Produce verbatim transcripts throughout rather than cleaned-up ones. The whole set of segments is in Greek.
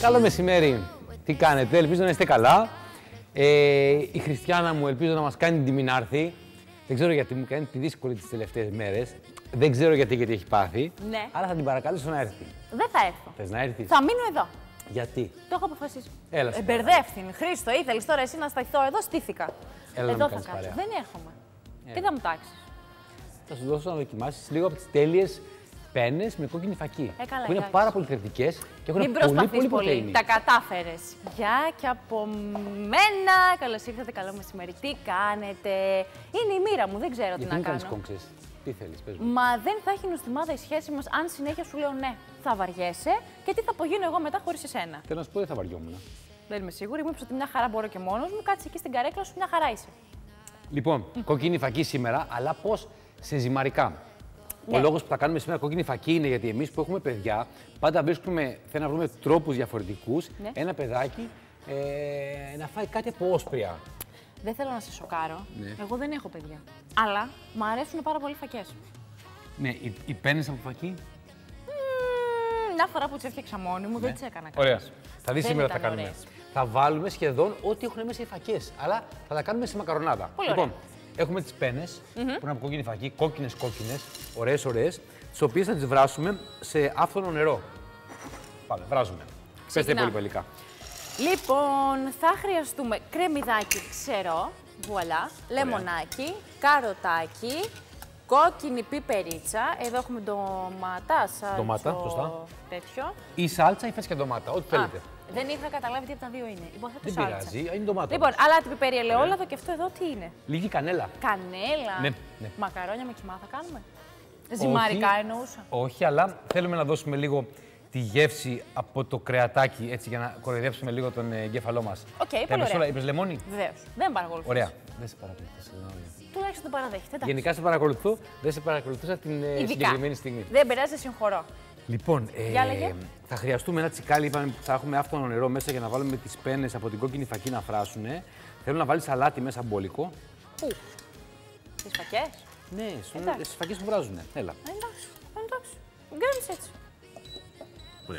Καλό μεσημέρι. Τι κάνετε, ελπίζω να είστε καλά. Ε, η Χριστιάνα μου ελπίζω να μας κάνει την τιμή να έρθει. Δεν ξέρω γιατί μου κάνει τη δύσκολη τις τελευταίες μέρες. Δεν ξέρω γιατί, γιατί έχει πάθει. Ναι. Αλλά θα την παρακαλέσω να έρθει. Δεν θα έρθω. Θες να έρθεις? Θα μείνω εδώ. Γιατί? Το έχω αποφασίσει. Έλα. Ε, μπερδεύτην. Χρήστο, ήθελες τώρα εσύ να σταθώ εδώ, στήθηκα. Έλα εδώ να θα κάνεις κάτσω. παρέα. Δεν έρχομαι. Έλα. Τι θα μου τάξεις? Θα σου δώσω να δοκιμάσεις λίγο από τις τέλειες πένες με κόκκινη φακή. Ε, καλά, που είναι για πάρα άξιο. πολύ θρεπτικές και έχουν Μην πολύ, προσπαθείς πολύ, πολύ. πρωτεΐνη. Τα κατάφερες. Γεια και από μένα. Καλώς ήρθατε, καλό μεσημέρι. Τι κάνετε? Είναι η μοίρα μου, δεν ξέρω τι Γιατί να μην κάνεις κάνω. κόμξες. Τι θέλεις, πες μου. Μα δεν θα έχει νοστιμάδα η σχέση μας αν συνέχεια σου λέω ναι. Θα βαριέσαι και τι θα απογίνω εγώ μετά χωρίς εσένα. Θέλω να σου πω, δεν θα βαριόμουν. Δεν είμαι σίγουρη. Μου είπες ότι μια χαρά μπορώ και μόνος μου. Κάτσε εκεί στην καρέκλα σου, μια χαρά είσαι. Λοιπόν, κόκκινη φακή σήμερα, αλλά πώς? Σε ζυμαρικά. Ναι. Ο λόγος που θα κάνουμε σήμερα κόκκινη φακή είναι γιατί εμείς που έχουμε παιδιά, πάντα βρίσκουμε, θέλουμε να βρούμε τρόπους διαφορετικούς, Ναι. ένα παιδάκι ε, να φάει κάτι από όσπρια. Δεν θέλω να σε σοκάρω. Ναι. Εγώ δεν έχω παιδιά. Αλλά μου αρέσουν πάρα πολύ φακές. Ναι, οι, οι πένες από φακή. Μμμ, μια φορά που τις έφτιαξα μόνη μου, δεν τις έκανα Ωραία. καλές. Θα δεις Δεν σήμερα τι θα ήταν κάνουμε. ωραίες. Θα βάλουμε σχεδόν ό,τι έχουν μέσα οι φακές, αλλά θα τα κάνουμε σε μακαρονάδα. Πολύ λοιπόν, ωραία. έχουμε τις πένες που είναι από κόκκινη φακή, κόκκινες κόκκινες, ωραίες ωραίες, τις οποίες θα τις βράσουμε σε άφθονο νερό. Πάμε, βράζουμε. Πέστε Ξεκινάμε. πολύ υλικά. Λοιπόν, θα χρειαστούμε κρεμμυδάκι ξερό, βουαλά, λεμονάκι, καροτάκι, κόκκινη πιπερίτσα. Εδώ έχουμε ντομάτα, σάλτσο, Ντομάτα, σωστά. τέτοιο. Ή σάλτσα ή φέσκια ντομάτα, ό,τι θέλετε. Α, δεν είχα καταλάβει τι από τα δύο είναι. Υποθέτω Δεν σάλτσα. πειράζει, είναι ντομάτα. Λοιπόν, όμως. αλάτι, πιπέρι, ελαιόλαδο και αυτό εδώ τι είναι? Λίγη κανέλα. Κανέλα. Ναι, ναι. Μακαρόνια με κιμά θα κάνουμε? Ζυμαρικά Όχι, εννοούσα. Όχι, αλλά θέλουμε να δώσουμε λίγο τη γεύση από το κρεατάκι, έτσι, για να κοροϊδέψουμε λίγο τον ε, εγκέφαλό μας. Οκ, πολύ Είπες ωραία. όλα, είπες λεμόνι. Βεβαίως. Δεν παρακολουθώ. Ωραία. Δεν σε παρακολουθώ, συγγνώμη. Τουλάχιστον το παραδέχεται. εντάξει. Γενικά σε παρακολουθώ, δεν σε παρακολουθούσα την ε, Ειδικά. συγκεκριμένη στιγμή. Δεν πειράζει, σε συγχωρώ. Λοιπόν, ε, Για λέγε. θα χρειαστούμε ένα τσικάλι, είπαμε που θα έχουμε άφθονο νερό μέσα για να βάλουμε τις πένες από την κόκκινη φακή να φράσουνε. Θέλω να βάλεις αλάτι μέσα μπόλικο. Πού? Τις φακές. Ναι, στον- Εντάξει. στις φακές που βράζουνε. Έλα. Ε, Εντάξει, εντάξει. Μην κάνεις έτσι. Ωραία.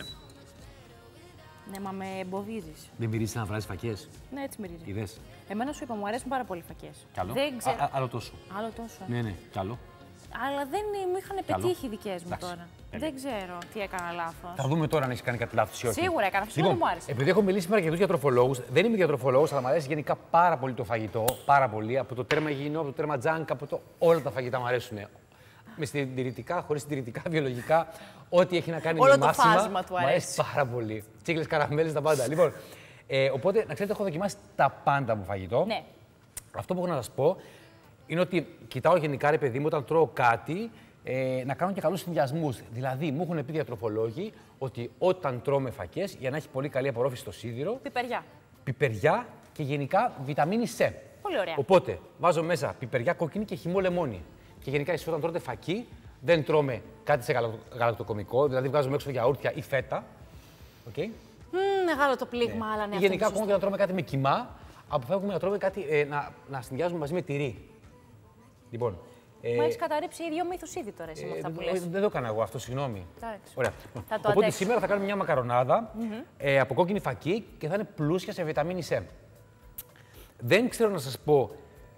Ναι, μα με εμποδίζεις. Δεν μυρίζεις να βράζεις φακές. Ναι, έτσι μυρίζει. Είδες. Εμένα σου είπα, μου αρέσουν πάρα πολύ οι φακές. Καλό. Δεν ξέρω. Α, α, άλλο τόσο. Άλλο τόσο. Ναι, ναι, καλό. Αλλά δεν μου είχαν Καλό. πετύχει οι δικές μου Εντάξει, τώρα. τέλεια. Δεν ξέρω τι έκανα λάθος. Θα δούμε τώρα αν έχει κάνει κάτι λάθος ή όχι. Σίγουρα έκανα, φυσικά δεν μου άρεσε. Επειδή έχω μιλήσει με αρκετούς διατροφολόγους, δεν είμαι διατροφολόγος, αλλά μου αρέσει γενικά πάρα πολύ το φαγητό. Πάρα πολύ. Από το τέρμα υγιεινό, από το τέρμα τζάνκ, από το. Όλα τα φαγητά μου αρέσουν. Με συντηρητικά, χωρίς συντηρητικά, βιολογικά, ό,τι έχει να κάνει Όλο με το μάσιμα. φάσμα του μου αρέσει. πάρα πολύ. Τσίκλες, καραμέλες, τα πάντα. Λοιπόν, ε, οπότε να ξέρετε, έχω δοκιμάσει τα πάντα από φαγητό. Ναι. Αυτό που έχω να σας πω είναι ότι κοιτάω γενικά, ρε παιδί μου, όταν τρώω κάτι, ε, να κάνω και καλούς συνδυασμούς. Δηλαδή, μου έχουν πει διατροφολόγοι ότι όταν τρώμε φακές, για να έχει πολύ καλή απορρόφηση στο σίδηρο, Πιπεριά. πιπεριά και γενικά βιταμίνη C. Πολύ ωραία. Οπότε, βάζω μέσα πιπεριά κόκκινη και χυμό λεμόνι. Και γενικά, εσείς όταν τρώτε φακή, δεν τρώμε κάτι σε γαλακτο- γαλακτοκομικό, δηλαδή βγάζουμε έξω γιαούρτια ή φέτα. Okay. Μμμ, μεγάλο το πλήγμα, αλλά ναι. Ή αυτό γενικά, είναι ακόμα και να τρώμε κάτι με κοιμά, αποφεύγουμε να τρώμε κάτι, ε, να, να συνδυάζουμε μαζί με τυρί. Λοιπόν. Μα έχεις καταρρύψει δύο μύθους ήδη τώρα εσύ με αυτά που Ε, λες. δεν το έκανα εγώ αυτό, συγγνώμη. Εντάξει. Ωραία. Θα το Οπότε αντέξω. σήμερα θα κάνουμε μια μακαρονάδα ε, από κόκκινη φακή και θα είναι πλούσια σε βιταμίνη C. Δεν ξέρω να σας πω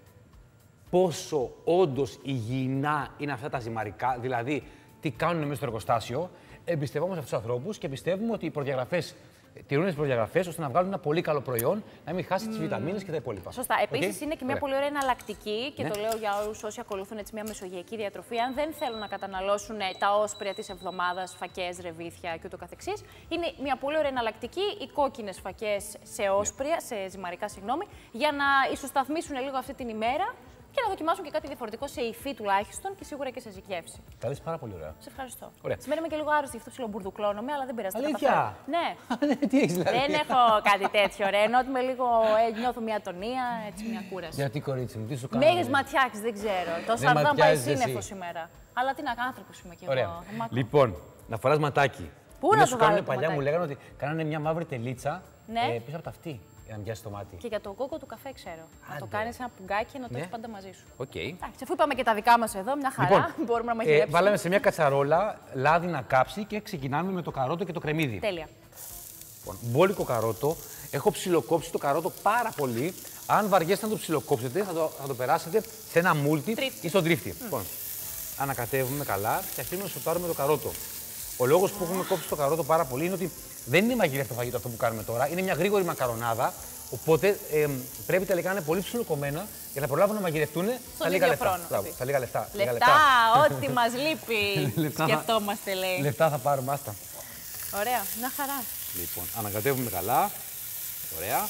πόσο όντως υγιεινά είναι αυτά τα ζυμαρικά, δηλαδή τι κάνουν μέσα στο εργοστάσιο. Εμπιστευόμαστε αυτούς τους ανθρώπους και πιστεύουμε ότι οι προδιαγραφές τηρούν τις προδιαγραφές ώστε να βγάλουν ένα πολύ καλό προϊόν, να μην χάσει τις βιταμίνες και τα υπόλοιπα. Σωστά. Επίσης Οκ? είναι και μια Ωραία. πολύ ωραία εναλλακτική και Ναι. το λέω για όλους όσοι ακολουθούν έτσι μια μεσογειακή διατροφή. Αν δεν θέλουν να καταναλώσουν ε, τα όσπρια της εβδομάδας, φακές, ρεβίθια κ.ο.κ. Είναι μια πολύ ωραία εναλλακτική οι κόκκινες φακές σε όσπρια, σε ζυμαρικά, συγγνώμη, για να ισοσταθμίσουν λίγο αυτή την ημέρα και να δοκιμάσουν και κάτι διαφορετικό σε υφή τουλάχιστον και σίγουρα και σε γεύση. Τα λες πάρα πολύ ωραία. Σε ευχαριστώ. Ωραία. Σήμερα είμαι και λίγο άρρωστη, γι' αυτό ψιλομπουρδουκλώνομαι, αλλά δεν πειράζει. τα Αλήθεια? καταφέρω. Ναι. Τι έχεις δηλαδή? Δεν έχω κάτι τέτοιο, ρε. Ενώ ότι με λίγο ε, νιώθω μια ατονία, έτσι μια κούραση. Γιατί κορίτσι μου, τι σου Με κάνω? έχει ματιάξει, δεν ξέρω. Το σαρδάμ πάει ματιάζεσαι σύννεφο εσύ. σήμερα. Αλλά τι να κάνω, άνθρωπο είμαι κι εγώ. Ωραία. Μ' ακούω. Λοιπόν, να φοράς ματάκι. Πού Είναι να σου το βάλω κάνουν το παλιά, μου ματάκι? λέγανε ότι κάνανε μια μαύρη τελίτσα Ναι. ε, πίσω από τα αυτή για να μοιάσει το μάτι. Και για το κόκκο του καφέ ξέρω. Να το Άντε. κάνει ένα πουγκάκι και να το Ναι. έχει πάντα μαζί σου. Οκ. Εντάξει, αφού είπαμε και τα δικά μα εδώ, μια χαρά. Λοιπόν, Μπορούμε να ε, μαγειρέψουμε. βάλαμε σε μια κατσαρόλα λάδι να κάψει και ξεκινάμε με το καρότο και το κρεμμύδι. Τέλεια. Λοιπόν, μπόλικο καρότο. Έχω ψιλοκόψει το καρότο πάρα πολύ. Αν βαριέστε να το ψιλοκόψετε, θα το, θα το περάσετε σε ένα μούλτι ή στον τρίφτη. Mm. Λοιπόν, ανακατεύουμε καλά και αφήνουμε να σοτάρουμε το καρότο. Ο λόγος που έχουμε κόψει το καρότο πάρα πολύ είναι ότι δεν είναι μαγειρευτό φαγητό αυτό που κάνουμε τώρα. Είναι μια γρήγορη μακαρονάδα. Οπότε ε, πρέπει τελικά να είναι πολύ ψιλοκομμένα για να προλάβουν να μαγειρευτούν στα λίγα λεπτά. Μπράβο, στα λίγα λεπτά. Λεπτά, λεπτά. Ό,τι μας λείπει. Σκεφτόμαστε, λέει. Λεπτά θα πάρουμε, άστα. Ωραία, μια χαρά. Λοιπόν, ανακατεύουμε καλά. Ωραία.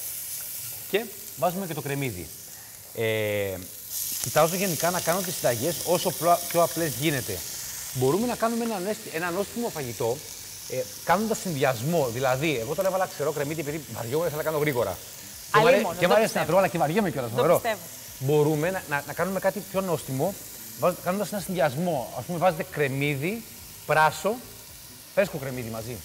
Και βάζουμε και το κρεμμύδι. Ε, κοιτάζω γενικά να κάνω τις συνταγές όσο πιο απλές γίνεται. Μπορούμε να κάνουμε ένα, ένα νόστιμο φαγητό ε, κάνοντας συνδυασμό. Δηλαδή, εγώ τώρα έβαλα ξερό κρεμμύδι επειδή βαριόμαι, θα τα κάνω γρήγορα. Αλίμονο, και μου αρέσει να τρώω, αλλά και βαριέμαι κιόλας. Μπορούμε να, να, να κάνουμε κάτι πιο νόστιμο κάνοντας ένα συνδυασμό. Ας πούμε, βάζετε κρεμμύδι, πράσο, φρέσκο κρεμμύδι μαζί.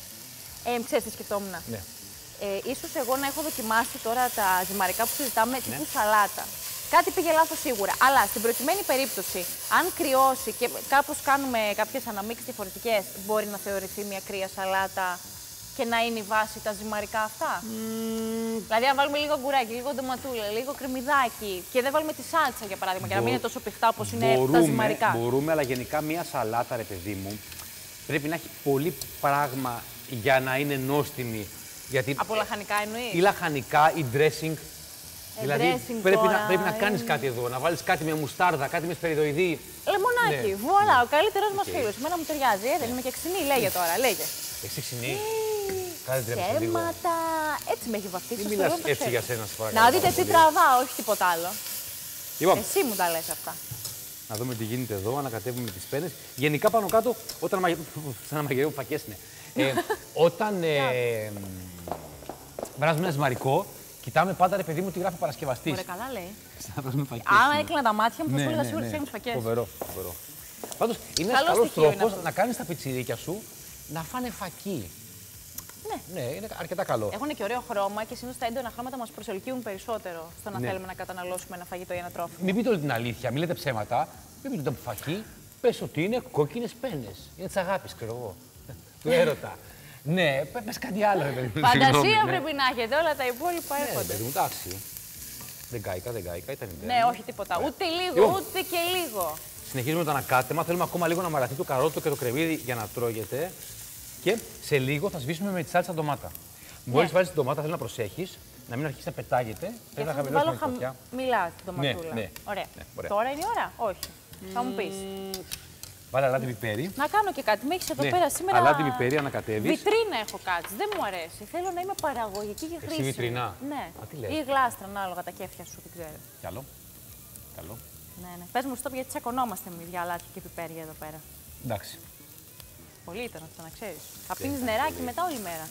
Ε, ξέρεις τι σκεφτόμουν. Ναι. Ε, ίσως εγώ να έχω δοκιμάσει τώρα τα ζυμαρικά που συζητάμε τύπου ναι. σαλάτα. Κάτι πήγε λάθος σίγουρα. Αλλά στην προκειμένη περίπτωση, αν κρυώσει και κάπως κάνουμε κάποιες αναμίξεις διαφορετικές, μπορεί να θεωρηθεί μια κρύα σαλάτα και να είναι η βάση τα ζυμαρικά αυτά. Mm. Δηλαδή, αν βάλουμε λίγο γκουράκι, λίγο ντοματούλα, λίγο κρεμμυδάκι και δεν βάλουμε τη σάλτσα για παράδειγμα, Μπο... για να μην είναι τόσο πιχτά όπως είναι τα ζυμαρικά. Μπορούμε, αλλά γενικά μια σαλάτα, ρε παιδί μου, πρέπει να έχει πολύ πράγμα για να είναι νόστιμη. Γιατί από λαχανικά εννοείς. Ή λαχανικά ή dressing. Ε, δηλαδή dressing πρέπει, τώρα, να, πρέπει να κάνεις ε... κάτι εδώ, να βάλεις κάτι με μουστάρδα, κάτι με σπεριδοειδή. Λεμονάκι, ναι. βουαλά, ο καλύτερος okay. μας φίλος. Εμένα μου ταιριάζει, ε, δεν είμαι και ξινή, λέγε τώρα, λέγε. Εσύ ξινή. Κάτι τρέψε λίγο. Ψέματα, έτσι με έχει βαφτίσει. Δεν μιλάς έτσι για σένα, σε παρακαλώ. Να δείτε τι τραβάω, όχι τίποτα άλλο. Λοιπόν. Εσύ μου τα λες αυτά. Να δούμε τι γίνεται εδώ, ανακατεύουμε τις πένες. Γενικά πάνω κάτω, όταν μαγε... σαν να μαγειρεύω φακές είναι. ε, όταν ε, βράζουμε ένα ζυμαρικό, κοιτάμε πάντα, ρε παιδί μου, τι γράφει ο παρασκευαστής. Ωραία, καλά λέει. Αν έκλεινα τα μάτια μου, θα σου έλεγα σίγουρα φτιάχνεις φακές. Φοβερό, φοβερό. Πάντως, είναι ένας καλός τρόπος να κάνεις τα πιτσιρίκια σου να φάνε φακί. Ναι. Ναι, είναι αρκετά καλό. Έχουν και ωραίο χρώμα και συνήθως τα έντονα χρώματα μας προσελκύουν περισσότερο στο να ναι. θέλουμε να καταναλώσουμε ένα φαγητό ή ένα τρόφιμο. Μην πείτε όλη την αλήθεια, μην λέτε ψέματα. Μην πείτε το φακί, πες ότι είναι κόκκινες πένες. Είναι της αγάπης, ξέρω εγώ. Του έρωτα. Ναι, πες κάτι άλλο, ρε παιδί μου. Φαντασία πρέπει να έχετε, όλα τα υπόλοιπα έρχονται. Ναι, εντάξει. Δεν κάηκα, δεν κάηκα, ήταν η Ναι, όχι τίποτα. Ούτε λίγο, ούτε και λίγο. Συνεχίζουμε το ανακάτεμα. Θέλουμε ακόμα λίγο να μαλαθεί το καρότο και το κρεμμύδι για να τρώγεται. Και σε λίγο θα σβήσουμε με τη σάλτσα ντομάτα. Μόλις βάλεις την ντομάτα, θέλω να προσέχεις να μην αρχίσει να πετάγεται. Πρέπει να χαμηλώσουμε τη φωτιά. Χαμηλά την ντοματούλα. Ναι, ναι. Ωραία. Ναι, ωραία. Τώρα είναι η ώρα, όχι. Mm. Θα μου πεις. Βάλε αλάτι πιπέρι. Να κάνω και κάτι. Με έχεις εδώ ναι. πέρα σήμερα. Αλάτι πιπέρι, ανακατεύεις. Βιτρίνα έχω κάτσει. Δεν μου αρέσει. Θέλω να είμαι παραγωγική και χρήσιμη. Εσύ βιτρινά. Ναι. Α, τι λες. Ή γλάστρα, ανάλογα τα κέφια σου, δεν ξέρω. Καλό. Καλό. Ναι, ναι. Πες μου stop γιατί τσακωνόμαστε με ίδια αλάτια και πιπέρια εδώ πέρα. Εντάξει. Πολύ ήταν αυτό, να ξέρεις. Θα πίνεις νεράκι μετά όλη μέρα.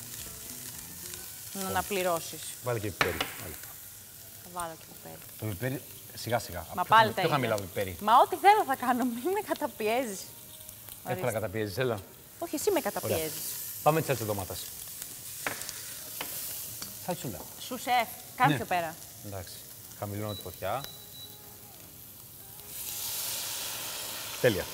Να αναπληρώσεις. Βάλε και πιπέρι. Θα βάλω και πιπέρι. Το πιπέρι σιγά σιγά. Μα πάλι τα ίδια. Πιο χαμηλά πιπέρι. Μα ό,τι θέλω θα κάνω, μην με καταπιέζεις. Εύκολα καταπιέζεις, έλα. Όχι, εσύ με καταπιέζεις. Πάμε τη σάλτσα ντομάτας. Σάλτσουλα. Σου σεφ, κάνε πιο πέρα. Εντάξει. Χαμηλώνω τη φωτιά. Τέλεια.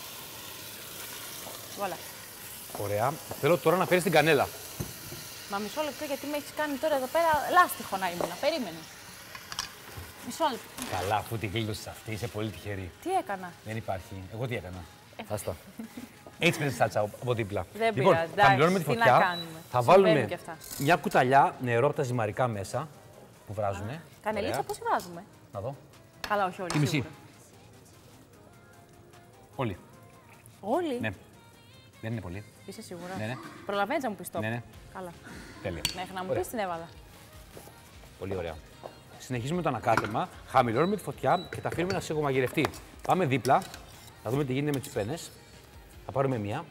Voilà. Ωραία. Θέλω τώρα να φέρεις την κανέλα. Μα μισό λεπτό γιατί με έχεις κάνει τώρα εδώ πέρα λάστιχο να ήμουν. Περίμενε. Μισό λεπτό. Καλά, αφού τη γλίτωσες αυτή, είσαι πολύ τυχερή. Τι έκανα. Δεν υπάρχει. Εγώ τι έκανα. Ε. Άστα. Έτσι παίρνεις σάλτσα από δίπλα. Δεν λοιπόν, πειράζει. θα χαμηλώνουμε τη φωτιά. Θα βάλουμε μια κουταλιά νερό από τα ζυμαρικά μέσα που βράζουνε. Κανελίτσα πώς βράζουμε. Να δω. Καλά, όχι όλοι. Τη μισή. Όλοι. Όλοι. Ναι. Δεν είναι πολύ. Είσαι σίγουρα. Ναι, ναι. Προλαβαίνεις να μου πεις το. Ναι, ναι. Καλά. Τέλεια. Μέχρι να μου πεις την έβαλα. Πολύ ωραία. Συνεχίζουμε το ανακάτεμα, χαμηλώνουμε τη φωτιά και τα αφήνουμε να σιγομαγειρευτεί. Πάμε δίπλα, θα δούμε τι γίνεται με τις πένες. Θα πάρουμε μία.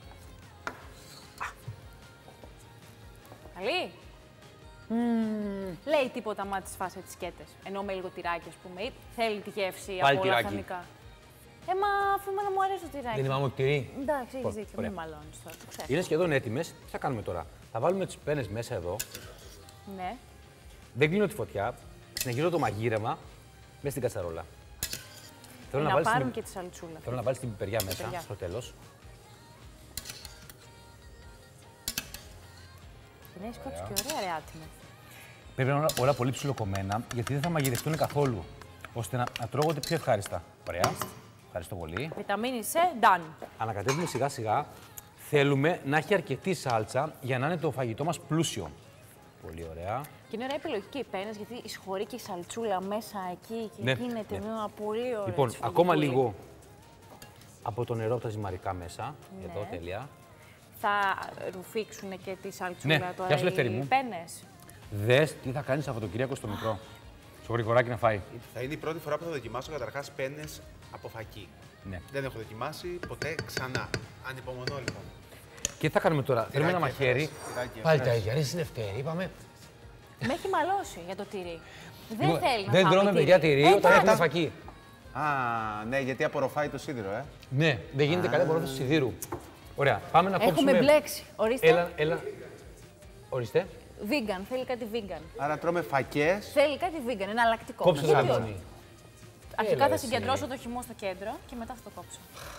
Καλή. Mm. Λέει τίποτα άμα τις φας τις σκέτες. Ενώ με λίγο τυράκι, ας πούμε. Ή θέλει τη γεύση πάλι από τυράκι. λαχανικά. Ε, μα αφού εμένα μου αρέσει το τυράκι. Δεν είπαμε ότι τυρί. Εντάξει, έχεις δίκιο. Μην μαλώνεις τώρα. Το ξέρω. Είναι σχεδόν έτοιμες. Τι θα κάνουμε τώρα. Θα βάλουμε τις πένες μέσα εδώ. Ναι. Δεν κλείνω τη φωτιά. Συνεχίζω το μαγείρεμα μέσα στην κατσαρόλα. Θέλω να, να πάρουν την... και τη σαλτσούλα. Θέλω να βάλεις την πιπεριά μέσα πιπεριά. στο τέλος. Ναι, έχει κόψει και ωραία ρε άτιμο. Πρέπει να είναι όλα, όλα πολύ ψιλοκομμένα, γιατί δεν θα μαγειρευτούν καθόλου. Ώστε να, να τρώγονται πιο ευχάριστα. Ωραία. Ευχαριστώ πολύ. Βιταμίνη C, done. Ανακατεύουμε σιγά σιγά. Θέλουμε να έχει αρκετή σάλτσα για να είναι το φαγητό μας πλούσιο. Πολύ ωραία. Και είναι ωραία επιλογή και οι πένες, γιατί εισχωρεί και η σαλτσούλα μέσα εκεί και Ναι, γίνεται ναι. μια πολύ ωραία. Λοιπόν, σφιγγιτούλη. ακόμα λίγο από το νερό από τα ζυμαρικά μέσα. Ναι. Εδώ, τέλεια. Θα ρουφήξουν και τη σαλτσούλα Ναι, τώρα γεια σου, Λευτέρη οι μου. πένες. Δες τι θα κάνεις Σαββατοκύριακο στο μικρό. Στο γρηγοράκι να φάει. Θα είναι η πρώτη φορά που θα δοκιμάσω καταρχάς πένες από φακί. Ναι. Δεν έχω δοκιμάσει ποτέ ξανά. Ανυπομονώ λοιπόν. Και τι θα κάνουμε τώρα. Θέλουμε ένα Τυράκι μαχαίρι. έφερες, τυράκι Πάλι τα έφερες. ίδια. Ρε, στη Δευτέρη, είπαμε. Με έχει μαλώσει για το τυρί. Δεν Λοιπόν, θέλει να δεν φάμε τρώμε παιδιά τυρί Ε, όταν έχουμε εντάξει. φακί. Α, ναι, γιατί απορροφάει το σίδηρο, ε. Ναι, δεν γίνεται καλή απορρόφηση σιδήρου. Ωραία, πάμε να κόψουμε. Έχουμε μπλέξει. Ορίστε. Έλα, έλα. Ορίστε. Vegan, θέλει κάτι vegan. Άρα τρώμε φακές. Θέλει κάτι vegan, εναλλακτικό. Κόψε το Γιατί όχι. λεμόνι. Αρχικά Έλα, θα εσύ. συγκεντρώσω το χυμό στο κέντρο και μετά θα το κόψω.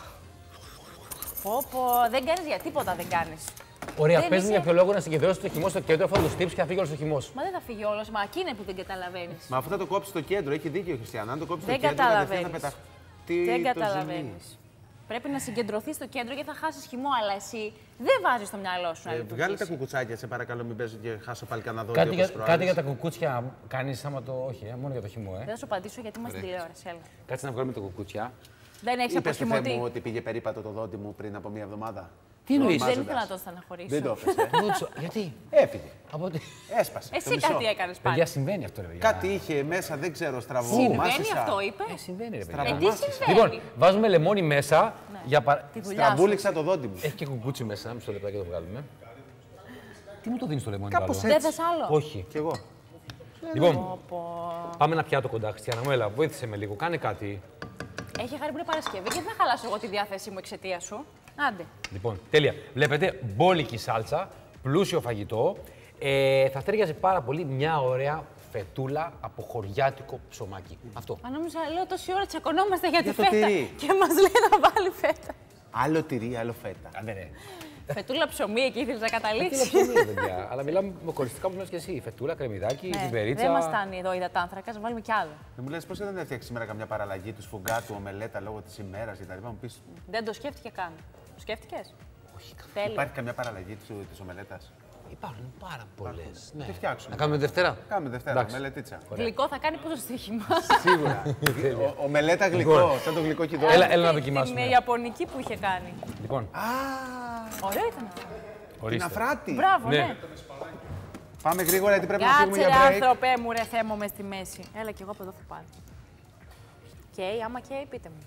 Πω, πω, δεν κάνεις για τίποτα, δεν κάνεις. Ωραία, Δεν πες μου είσαι- για ποιο λόγο να συγκεντρώσει το χυμό στο κέντρο, αφού θα το στύψει και θα φύγει όλο το χυμό. Μα δεν θα φύγει όλος, μα εκεί είναι που δεν καταλαβαίνεις. Μα αφού θα το κόψει στο κέντρο, έχει δίκιο η Χριστιανά. Αν το κόψει στο Δεν κέντρο, κατευθείαν θα καταλαβαίνεις. πεταχτεί. Δεν το καταλαβαίνεις. Πρέπει να συγκεντρωθεί στο κέντρο γιατί θα χάσεις χυμό, αλλά εσύ δεν βάζεις στο μυαλό σου να ζυμί. Ε, βγάλε τα λειτουργήσει. κουκουτσάκια, σε παρακαλώ, μην παίζω και χάσω πάλι κανένα δόντιο. Κάτι, όπως για, προάλλες. κάτι για τα κουκούτσια κάνει άμα το. Όχι, ε, μόνο για το χυμό, ε. Δεν θα σου απαντήσω γιατί είμαστε τηλεόραση, έλα. Κάτσε να βγάλουμε τα κουκούτσια. Δεν έχεις Είπες στο Θεέ μου αποχυμωτή. ότι πήγε περίπατο το δόντι μου πριν από μία εβδομάδα. Τι εννοείς? Δεν Τρομάζοντας. ήθελα να το στεναχωρήσω. Δεν το έπεσε. Κούτσο, γιατί. Έφυγε. Από τι. Έσπασε. το Εσύ μισό. κάτι έκανες πάλι. Παιδιά, συμβαίνει αυτό, ρε παιδιά. Κάτι είχε μέσα, δεν ξέρω, στραβό. Συμβαίνει μάσισα. αυτό, είπε. Ε, συμβαίνει, ρε Στραβό. παιδιά. Ε, τι μάσισα. συμβαίνει. Λοιπόν, βάζουμε λεμόνι μέσα. Για παρα... Τη δουλειά σου. Στραμπούληξα το δόντι μου. Έχει και κουκούτσι μέσα, μισό λεπτό και το βγάλουμε. Τι μου το δίνει το λεμόνι, Κάπως Παύλο? Δεν θες άλλο. Όχι. Κι εγώ. Λοιπόν, Πω, πω. πάμε ένα πιάτο κοντά, Χριστιανά μου, έλα, βοήθησε με λίγο, κάνε κάτι. Έχει χάρη που είναι Παρασκευή και δεν θα χαλάσω εγώ τη διάθεσή μου εξαιτία σου. Άντε. Λοιπόν, τέλεια. Βλέπετε, μπόλικη σάλτσα, πλούσιο φαγητό. Ε, θα στέργιαζε πάρα πολύ μια ωραία φετούλα από χωριάτικο ψωμάκι. Αυτό. Αν νόμιζα, λέω τόση ώρα τσακωνόμαστε για τη Για το φέτα. τυρί. Και μας λέει να βάλει φέτα. Άλλο τυρί, άλλο φέτα. Άντε ρε. Φετούλα ψωμί εκεί ήθελες να Τι είναι καταλήξει. ψωμί, ρε παιδιά. Αλλά μιλάμε με κοριστικά που λες και εσύ. Φετούλα, κρεμμυδάκι, Ναι, πιπερίτσα. δεν μας φτάνει εδώ η δατάνθρακα, να βάλουμε κι άλλο. Δεν μου λες πώς δεν έφτιαξε σήμερα καμιά παραλλαγή του σφουγγάτου, ομελέτα λόγω της ημέρας και τα λοιπά. Μου πεις, Δεν το σκέφτηκε καν. Το σκέφτηκες? Τέλειο. υπάρχει καμιά παραλλαγή της, της ομελέτας. Υπάρχουν πάρα πολλέ. Ναι. Τι φτιάξουμε. Να κάνουμε Δευτέρα. Κάνουμε Δευτέρα, Εντάξει. μελετίτσα. Γλυκό θα κάνει πόσο στοίχημα. Σίγουρα. Ο- Ομελέτα γλυκό, σαν το γλυκό κιδό. Έλα, έλα να Την δοκιμάσουμε. Ιαπωνική που είχε κάνει. Λοιπόν, Α, Ωραίο ήταν αυτό. την ορίστε. αφράτη. Μπράβο, Ναι. ναι. Πάμε γρήγορα γιατί πρέπει να φύγουμε Κάτσε για ρε break. άνθρωπε μου, ρε Θεέ μου, μες στη μέση. Έλα κι εγώ από εδώ θα πάρω. Καίει, άμα καίει, πείτε μου.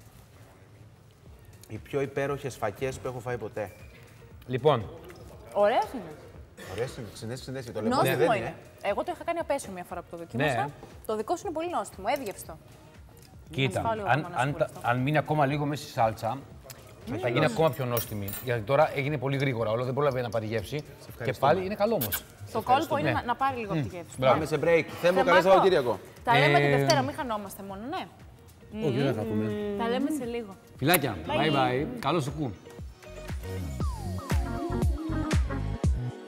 Οι πιο υπέροχες φακές που έχω φάει ποτέ. Λοιπόν, Ωραίος είναι. Ωραίες είναι, συνέστηση, συνέστηση. Το λεμόνι δεν Νόστιμο είναι. είναι. Εγώ το είχα κάνει απέσιο μια φορά που το δοκίμασα. Ναι. Το δικό σου είναι πολύ νόστιμο, έδιευστο. κοίτα, φάω λίγο αν, ακόμα να αν, σου τα- πω αν μείνει ακόμα λίγο μέσα στη σάλτσα, θα γίνει ακόμα πιο νόστιμη. Γιατί τώρα έγινε πολύ γρήγορα, όλο δεν πρόλαβε να πάρει γεύση. Και πάλι είναι καλό όμως. Το κόλπο είναι Ναι. να, να πάρει λίγο από τη γεύση. Μπράβο. Πάμε σε break. Θέλω Θεμάκο. καλό Σαββατοκύριακο. Τα λέμε τη Ε, Δευτέρα, μην χανόμαστε μόνο, ναι. Όχι, δεν θα πούμε. Τα λέμε σε λίγο. Φιλάκια, bye bye. Καλό σου κου.